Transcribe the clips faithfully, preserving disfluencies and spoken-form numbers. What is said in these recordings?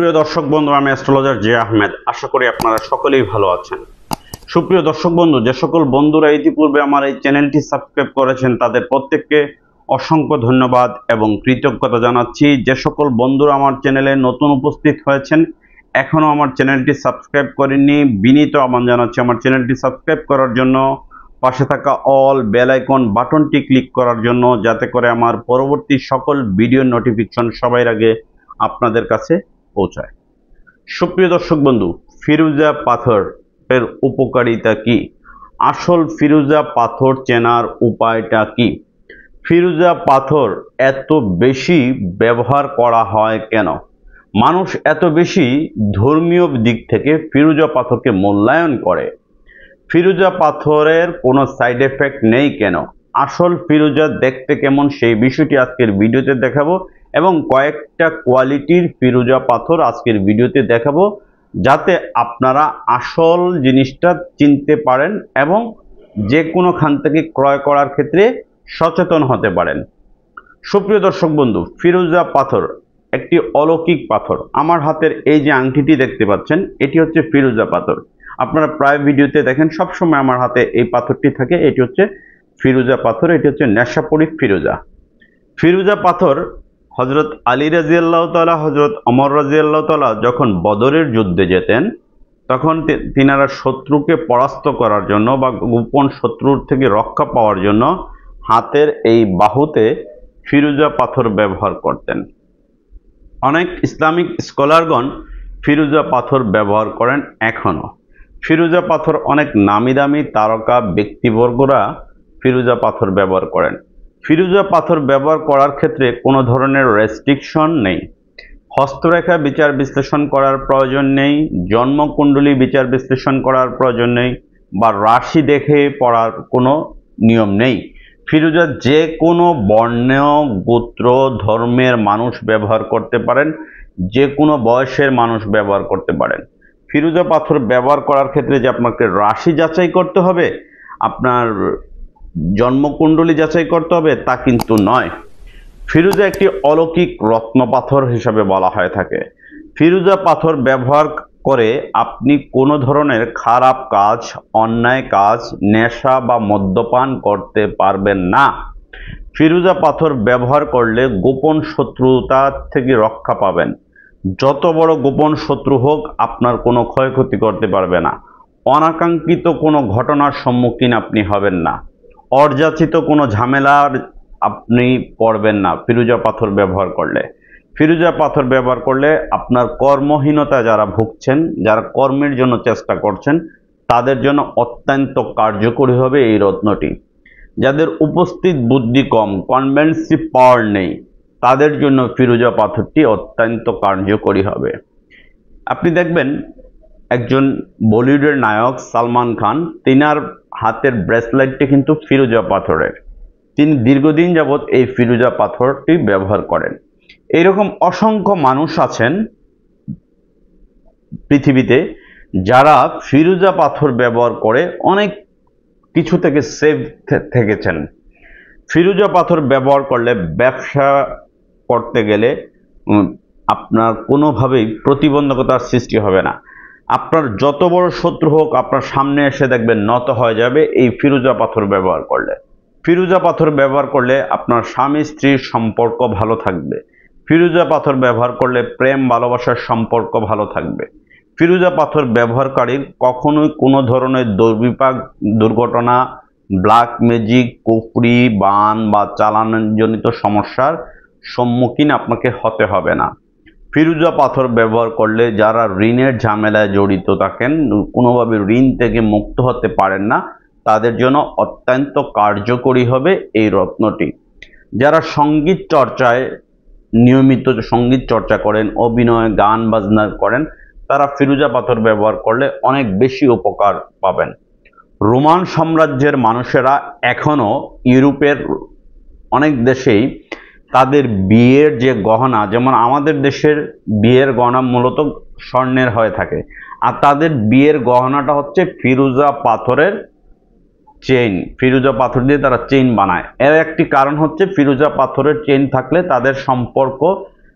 সুপ্রিয় দর্শক বন্ধু, আমি অ্যাস্ট্রোলজার জে আহমেদ। আশা করি আপনারা সকলেই ভালো আছেন। সুপ্রিয় দর্শক বন্ধু, যে সকল বন্ধুরা ইতিপূর্বে আমার এই চ্যানেলটি সাবস্ক্রাইব করেছেন তাদের প্রত্যেককে অসংখ্য ধন্যবাদ এবং কৃতজ্ঞতা জানাচ্ছি। যে সকল বন্ধুরা আমার চ্যানেলে নতুন উপস্থিত হয়েছেন, এখনও আমার চ্যানেলটি সাবস্ক্রাইব করেননি, বিনীত আহ্বান জানাচ্ছি আমার চ্যানেলটি সাবস্ক্রাইব করার জন্য, পাশে থাকা অল বেল আইকন বাটনটি ক্লিক করার জন্য, যাতে করে আমার পরবর্তী সকল ভিডিও নোটিফিকেশন সবার আগে আপনাদের কাছে পৌঁছায়। সুপ্রিয় দর্শক বন্ধু, ফিরোজা পাথর এর উপকারিতা কি? আসল ফিরোজা পাথর চেনার উপায়টা কি? ফিরোজা পাথর এত বেশি ব্যবহার করা হয় কেন? মানুষ এত বেশি ধর্মীয় দিক থেকে ফিরোজা পাথরকে মূল্যায়ন করে। ফিরোজা পাথরের কোনো সাইড এফেক্ট নেই কেন? আসল ফিরোজা দেখতে কেমন সেই বিষয়টি আজকের ভিডিওতে দেখাবো এবং কয়েকটা কোয়ালিটির ফিরোজা পাথর আজকের ভিডিওতে দেখাবো, যাতে আপনারা আসল জিনিসটা চিনতে পারেন এবং যে কোনো খান থেকে ক্রয় করার ক্ষেত্রে সচেতন হতে পারেন। সুপ্রিয় দর্শক বন্ধু, ফিরোজা পাথর একটি অলৌকিক পাথর। আমার হাতের এই যে আংটিটি দেখতে পাচ্ছেন, এটি হচ্ছে ফিরোজা পাথর। আপনারা প্রায় ভিডিওতে দেখেন সবসময় আমার হাতে এই পাথরটি থাকে। এটি হচ্ছে ফিরোজা পাথর, এটি হচ্ছে নেশাপরি ফিরোজা। ফিরোজা পাথর হজরত আলী রাজিয়াল্লাহু তাআলা, হজরত ওমর রাজিয়াল্লাহু তাআলা যখন বদরের যুদ্ধে যেতেন, তখন তিনারা শত্রুকে পরাস্ত করার জন্য বা গোপন শত্রুর থেকে রক্ষা পাওয়ার জন্য হাতের এই বাহুতে ফিরোজা পাথর ব্যবহার করতেন। অনেক ইসলামিক স্কলারগণ ফিরোজা পাথর ব্যবহার করেন এখনো। ফিরোজা পাথর অনেক নামি দামি তারকা ব্যক্তিবর্গরা ফিরোজা পাথর ব্যবহার করেন। ফিরোজা পাথর ব্যবহার করার ক্ষেত্রে কোনো ধরনের রেস্ট্রিকশন নেই। হস্তরেখা বিচার বিশ্লেষণ করার প্রয়োজন নেই, জন্মকুণ্ডলী বিচার বিশ্লেষণ করার প্রয়োজন নেই, বা রাশি দেখে পড়ার কোনো নিয়ম নেই। ফিরোজা যে কোনো বর্ণ, গোত্র, ধর্মের মানুষ ব্যবহার করতে পারেন, যে কোনো বয়সের মানুষ ব্যবহার করতে পারেন। ফিরোজা পাথর ব্যবহার করার ক্ষেত্রে যে আপনাকে রাশি যাচাই করতে হবে, আপনার জন্মকুণ্ডলী যাচাই করতে হবে, তা কিন্তু নয়। ফিরোজা একটি অলৌকিক রত্ন পাথর হিসাবে বলা হয়ে থাকে। ফিরোজা পাথর ব্যবহার করে আপনি কোনো ধরনের খারাপ কাজ, অন্যায় কাজ, নেশা বা মদ্যপান করতে পারবেন না। ফিরোজা পাথর ব্যবহার করলে গোপন শত্রুতা থেকে রক্ষা পাবেন। যত বড় গোপন শত্রু হোক, আপনার কোনো ক্ষয়ক্ষতি করতে পারবে না। অনাকাঙ্ক্ষিত কোনো ঘটনার সম্মুখীন আপনি হবেন না। অযাচিত কোনো ঝামেলার আপনি পড়বেন না ফিরোজা পাথর ব্যবহার করলে। ফিরোজা পাথর ব্যবহার করলে আপনার কর্মহীনতা যারা ভুগছেন, যারা কর্মের জন্য চেষ্টা করছেন, তাদের জন্য অত্যন্ত কার্যকরী হবে এই রত্নটি। যাদের উপস্থিত বুদ্ধি কম, কনভেন্সিভ পাওয়ার নেই, তাদের জন্য ফিরোজা পাথরটি অত্যন্ত কার্যকরী হবে। আপনি দেখবেন একজন বলিউডের নায়ক সালমান খান, তিনার হাতের ব্রেসলেটটি কিন্তু ফিরোজা পাথরের। তিনি দীর্ঘদিন যাবৎ এই ফিরোজা পাথরটি ব্যবহার করেন। এইরকম অসংখ্য মানুষ আছেন পৃথিবীতে যারা ফিরোজা পাথর ব্যবহার করে অনেক কিছু থেকে সেভ থেকেছেন। ফিরোজা পাথর ব্যবহার করলে ব্যবসা করতে গেলে আপনার কোনোভাবেই প্রতিবন্ধকতার সৃষ্টি হবে না। আপনার যত বড় শত্রু হোক, আপনার সামনে এসে দেখবেন নত হয়ে যাবে এই ফিরোজা পাথর ব্যবহার করলে। ফিরোজা পাথর ব্যবহার করলে আপনার স্বামী স্ত্রীর সম্পর্ক ভালো থাকবে। ফিরোজা পাথর ব্যবহার করলে প্রেম ভালোবাসার সম্পর্ক ভালো থাকবে। ফিরোজা পাথর ব্যবহারকারীর কখনোই কোনো ধরনের দুর্বিপাক, দুর্ঘটনা, ব্ল্যাক ম্যাজিক, কুফরি, বান বা চালানজনিত সমস্যার সম্মুখীন আপনাকে হতে হবে না। ফিরোজা পাথর ব্যবহার করলে যারা ঋণের ঝামেলায় জড়িত থাকেন, কোনোভাবে ঋণ থেকে মুক্ত হতে পারেন না, তাদের জন্য অত্যন্ত কার্যকরী হবে এই রত্নটি। যারা সঙ্গীত চর্চায় নিয়মিত সঙ্গীত চর্চা করেন, অভিনয়, গান বাজনা করেন, তারা ফিরোজা পাথর ব্যবহার করলে অনেক বেশি উপকার পাবেন। রোমান সাম্রাজ্যের মানুষেরা এখনো ইউরোপের অনেক দেশেই তাদের বিয়ের যে গহনা, যেমন আমাদের দেশের বিয়ের গহনা মূলত স্বর্ণের হয়ে থাকে, আর তাদের বিয়ের গহনাটা হচ্ছে ফিরোজা পাথরের চেইন। ফিরোজা পাথর দিয়ে তারা চেইন বানায়। এর একটি কারণ হচ্ছে ফিরোজা পাথরের চেইন থাকলে তাদের সম্পর্ক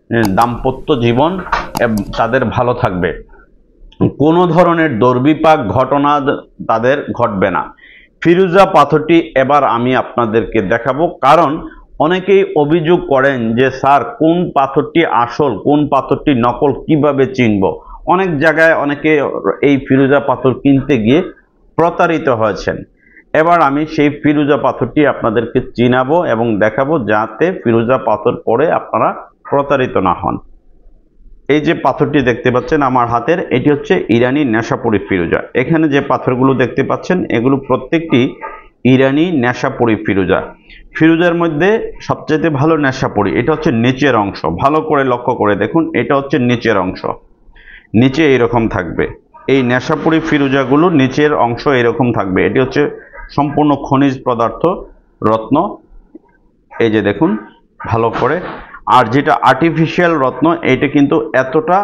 দাম্পত্য জীবন তাদের ভালো থাকবে, কোনো ধরনের দুর্বিপাক ঘটনা তাদের ঘটবে না। ফিরোজা পাথরটি এবার আমি আপনাদেরকে দেখাবো, কারণ অনেকেই অভিযোগ করেন যে স্যার কোন পাথরটি আসল কোন পাথরটি নকল কিভাবে চিনব। অনেক জায়গায় অনেকে এই ফিরোজা পাথর কিনতে গিয়ে প্রতারিত হয়েছেন। এবার আমি সেই ফিরোজা পাথরটি আপনাদেরকে চিনাবো এবং দেখাবো, যাতে ফিরোজা পাথর পরে আপনারা প্রতারিত না হন। এই যে পাথরটি দেখতে পাচ্ছেন আমার হাতের, এটি হচ্ছে ইরানি নেশাপুরি ফিরোজা। এখানে যে পাথরগুলো দেখতে পাচ্ছেন এগুলো প্রত্যেকটি ইরানি নেশাপুরি ফিরোজা। ফিরোজার মধ্যে সবচেয়ে ভালো নেশাপুরি এটা হচ্ছে নিচের অংশ, ভালো করে লক্ষ্য করে দেখুন, এটা হচ্ছে নিচের অংশ, নিচে এরকম থাকবে। এই নেশাপুরি ফিরোজাগুলো নিচের অংশ এরকম থাকবে। এটি হচ্ছে সম্পূর্ণ খনিজ পদার্থ রত্ন, এই যে দেখুন ভালো করে। আর যেটা আর্টিফিশিয়াল রত্ন এটা কিন্তু এতটা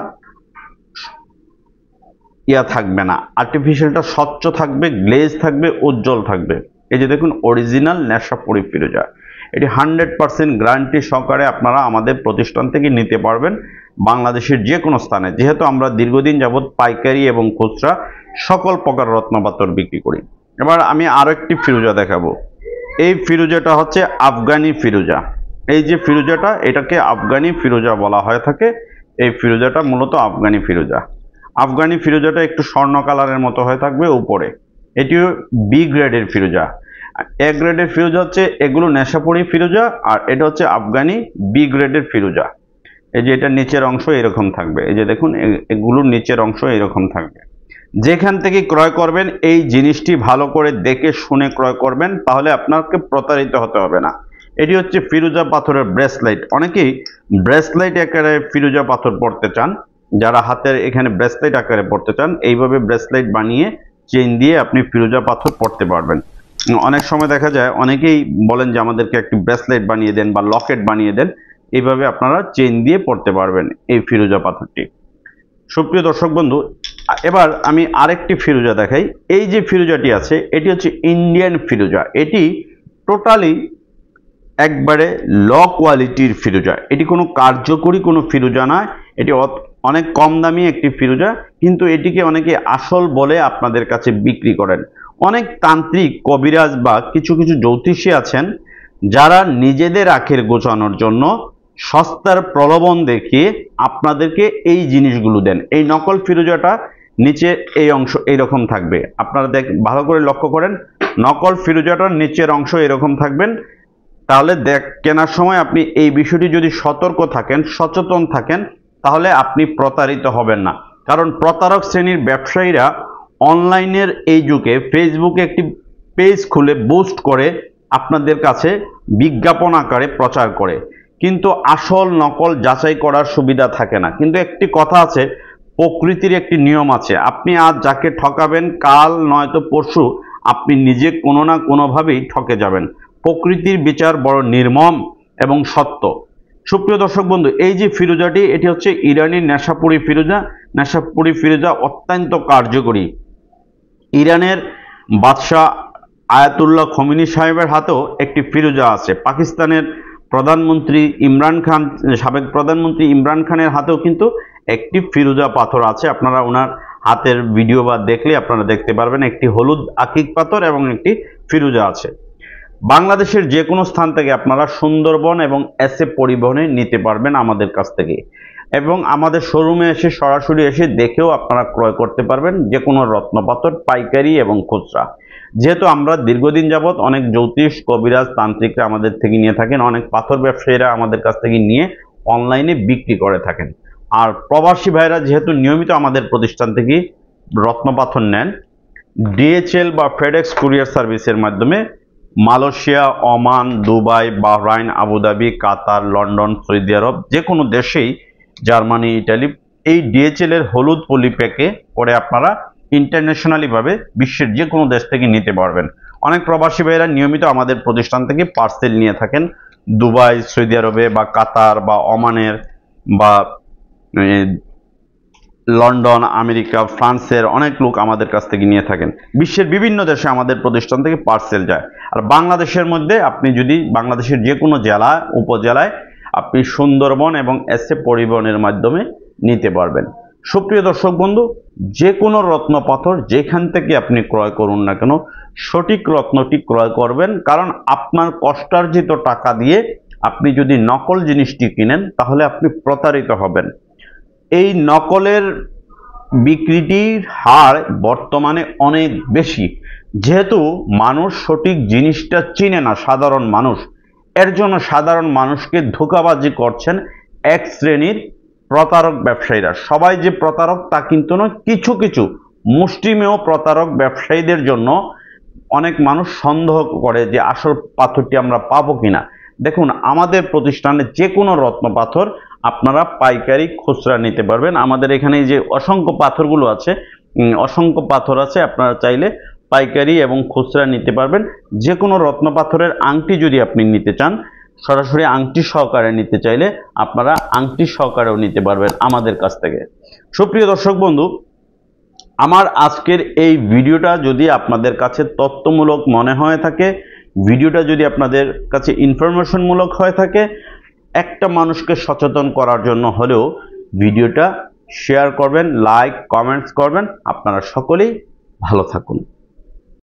ইয়া থাকবে না, আর্টিফিশিয়ালটা স্বচ্ছ থাকবে, গ্লেজ থাকবে, উজ্জ্বল থাকবে। এই যে দেখুন অরিজিনাল নেশাপুরি ফিরোজা, এটি হান্ড্রেড পার্সেন্ট গ্যারান্টি সহকারে আপনারা আমাদের প্রতিষ্ঠান থেকে নিতে পারবেন বাংলাদেশের যে কোনো স্থানে, যেহেতু আমরা দীর্ঘদিন যাবৎ পাইকারি এবং খুচরা সকল প্রকার রত্নপাথর বিক্রি করি। এবার আমি আরো একটি ফিরোজা দেখাবো। এই ফিরোজাটা হচ্ছে আফগানি ফিরোজা। এই যে ফিরোজাটা এটাকে আফগানি ফিরোজা বলা হয়ে থাকে। এই ফিরোজাটা মূলত আফগানি ফিরোজা। আফগানি ফিরোজাটা একটু স্বর্ণ কালারের মতো হয়ে থাকবে উপরে। এটিও বি গ্রেডের ফিরোজা। এ গ্রেডের ফিরোজা হচ্ছে এগুলো নেশাপুরি ফিরোজা, আর এটা হচ্ছে আফগানি বি গ্রেডের ফিরোজা। এই যে এটা নিচের অংশ এরকম থাকবে, এই যে দেখুন এগুলোর নিচের অংশ এরকম থাকবে। যেখান থেকে ক্রয় করবেন এই জিনিসটি ভালো করে দেখে শুনে ক্রয় করবেন, তাহলে আপনাকে প্রতারিত হতে হবে না। এটি হচ্ছে ফিরোজা পাথরের ব্রেসলেট। অনেকেই ব্রেসলেট আকারে ফিরোজা পাথর পড়তে চান, যারা হাতের এখানে ব্রেসলেট আকারে পড়তে চান, এইভাবে ব্রেসলেট বানিয়ে চেইন দিয়ে আপনি ফিরোজা পাথর পড়তে পারবেন। অনেক সময় দেখা যায় অনেকেই বলেন যে আমাদেরকে একটি ব্রেসলেট বানিয়ে দেন বা লকেট বানিয়ে দেন, এইভাবে আপনারা চেইন দিয়ে পড়তে পারবেন এই ফিরোজা পাথরটি। সুপ্রিয় দর্শক বন্ধু, এবার আমি আরেকটি ফিরোজা দেখাই। এই যে ফিরোজাটি আছে এটি হচ্ছে ইন্ডিয়ান ফিরোজা। এটি টোটালি একবারে ল কোয়ালিটির ফিরোজা। এটি কোনো কার্যকরী কোনো ফিরোজা নয়, এটি অনেক কম দামি একটি ফিরোজা, কিন্তু এটিকে অনেকে আসল বলে আপনাদের কাছে বিক্রি করেন। অনেক তান্ত্রিক কবিরাজ বা কিছু কিছু জ্যোতিষী আছেন যারা নিজেদের আখের গোছানোর জন্য সস্তার প্রলোভন দেখিয়ে আপনাদেরকে এই জিনিসগুলো দেন। এই নকল ফিরোজাটা নিচে এই অংশ এইরকম থাকবে, আপনারা দেখ ভালো করে লক্ষ্য করেন, নকল ফিরোজাটার নিচের অংশ এরকম থাকবেন। তাহলে দেখ কেনার সময় আপনি এই বিষয়টি যদি সতর্ক থাকেন, সচেতন থাকেন, তাহলে আপনি প্রতারিত হবেন না। কারণ প্রতারক শ্রেণীর ব্যবসায়ীরা অনলাইনের এই যুগে ফেসবুকে একটি পেজ খুলে বুস্ট করে আপনাদের কাছে বিজ্ঞাপন আকারে প্রচার করে, কিন্তু আসল নকল যাচাই করার সুবিধা থাকে না। কিন্তু একটি কথা আছে, প্রকৃতির একটি নিয়ম আছে, আপনি আজ যাকে ঠকাবেন কাল নয়তো পরশু আপনি নিজে কোনো না কোনোভাবেই ঠকে যাবেন। প্রকৃতির বিচার বড় নির্মম এবং সত্য। সুপ্রিয় দর্শক বন্ধু, এই যে ফিরোজাটি এটি হচ্ছে ইরানি নেশাপুরি ফিরোজা। নেশাপুরি ফিরোজা অত্যন্ত কার্যকরী। ইরানের বাদশাহ আয়াতুল্লাহ খমিনি সাহেবের হাতেও একটি ফিরোজা আছে। পাকিস্তানের প্রধানমন্ত্রী ইমরান খান, সাবেক প্রধানমন্ত্রী ইমরান খানের হাতেও কিন্তু একটি ফিরোজা পাথর আছে। আপনারা ওনার হাতের ভিডিও বা দেখলে আপনারা দেখতে পারবেন, একটি হলুদ আকিক পাথর এবং একটি ফিরোজা আছে। বাংলাদেশের যে কোনো স্থান থেকে আপনারা সুন্দরবন এবং এসএ পরিবহনে নিতে পারবেন আমাদের কাছ থেকে, এবং আমাদের শোরুমে এসে সরাসরি এসে দেখেও আপনারা ক্রয় করতে পারবেন যে কোনো রত্নপাথর পাইকারি এবং খুচরা। যেহেতু আমরা দীর্ঘদিন যাবৎ অনেক জ্যোতিষ কবিরাজ তান্ত্রিকরা আমাদের থেকে নিয়ে থাকেন, অনেক পাথর ব্যবসায়ীরা আমাদের কাছ থেকে নিয়ে অনলাইনে বিক্রি করে থাকেন, আর প্রবাসী ভাইরা যেহেতু নিয়মিত আমাদের প্রতিষ্ঠান থেকে রত্নপাথর নেন, ডিএচএল বা ফেডেক্স কুরিয়ার সার্ভিসের মাধ্যমে Malaysia, Oman, Dubai, Bahrain, Abu Dhabi, Qatar, London, Saudi আরব যে কোনো দেশেই, জার্মানি, ইটালি, এই ডিএচএল এর হলুদ পলি প্যাকে করে আপনারা ইন্টারন্যাশনালি ভাবে বিশ্বের যে কোনো দেশ থেকে নিতে পারবেন। অনেক প্রবাসী ভাইয়েরা নিয়মিত আমাদের প্রতিষ্ঠান থেকে পার্সেল নিয়ে থাকেন দুবাই, সৌদি আরবে বা কাতার বা ওমানের বা লন্ডন, আমেরিকা, ফ্রান্সের অনেক লোক আমাদের কাছ থেকে নিয়ে থাকেন। বিশ্বের বিভিন্ন দেশে আমাদের প্রতিষ্ঠান থেকে পার্সেল যায়। আর বাংলাদেশের মধ্যে আপনি যদি বাংলাদেশের যে কোনো জেলা উপজেলায় আপনি সুন্দরবন এবং এসএ পরিবহনের মাধ্যমে নিতে পারবেন। সুপ্রিয় দর্শক বন্ধু, যে কোনো রত্ন পাথর যেখান থেকে আপনি ক্রয় করুন না কেন, সঠিক রত্নটি ক্রয় করবেন, কারণ আপনার কষ্টার্জিত টাকা দিয়ে আপনি যদি নকল জিনিসটি কিনেন তাহলে আপনি প্রতারিত হবেন। এই নকলের বিক্রিটির হার বর্তমানে অনেক বেশি, যেহেতু মানুষ সঠিক জিনিসটা চিনে না, সাধারণ মানুষ, এর জন্য সাধারণ মানুষকে ধোঁকাবাজি করছেন এক শ্রেণীর প্রতারক ব্যবসায়ীরা। সবাই যে প্রতারক তা কিন্তু নয়, কিছু কিছু মুষ্টিমেয় প্রতারক ব্যবসায়ীদের জন্য অনেক মানুষ সন্দেহ করে যে আসল পাথরটি আমরা পাবো কিনা। দেখুন, আমাদের প্রতিষ্ঠানে যে কোনো রত্ন পাথর আপনারা পাইকারি খুচরা নিতে পারবেন। আমাদের এখানে যে অসংখ্য পাথরগুলো আছে, অসংখ্য পাথর আছে, আপনারা চাইলে পাইকারি এবং খুচরা নিতে পারবেন। যে কোনো রত্ন পাথরের আংটি যদি আপনি নিতে চান, সরাসরি আংটি সহকারে নিতে চাইলে আপনারা আংটি সহকারেও নিতে পারবেন আমাদের কাছ থেকে। সুপ্রিয় দর্শক বন্ধু, আমার আজকের এই ভিডিওটা যদি আপনাদের কাছে তথ্যমূলক মনে হয়ে থাকে, ভিডিওটা যদি আপনাদের কাছে ইনফরমেশনমূলক হয়ে থাকে, একটা মানুষকে সচেতন করার জন্য হলেও ভিডিওটা শেয়ার করবেন, লাইক কমেন্টস করবেন। আপনারা সকলেই ভালো থাকুন।